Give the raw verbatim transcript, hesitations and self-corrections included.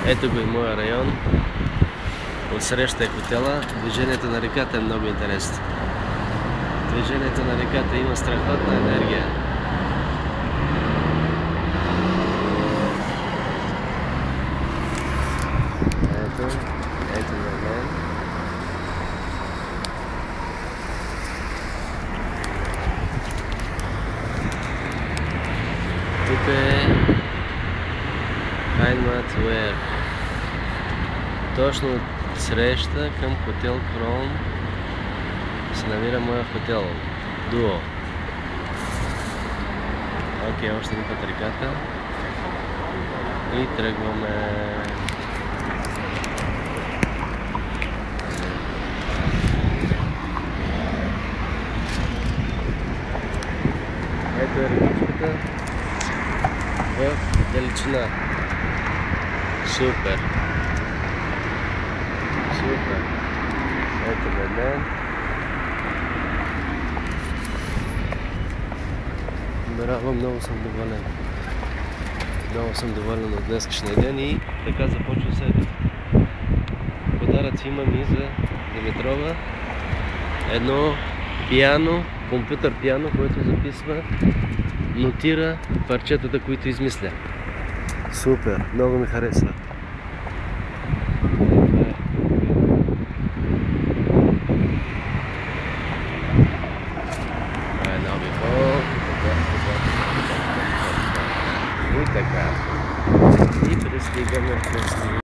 Ето го и моя район. Отсреща е хотела. Движението на реката е много интересно. Движението на реката има страхотна енергия. Ето, ето на мен. Тук е Heimat Wear. Точно среща към хотел Крон се намира моя хотел Дуо. Окей, още един път реката и тръгваме. Ето е рекичката в далечина. Супер! Супер! Ето на мен. Браво, много съм доволен. Много съм доволен от днескашния ден и така започва седмица. Подаръци имам и за Димитрова. Едно пиано, компютър пиано, което записва, нотира парчетата, които измисля. Супер, много ми харесва.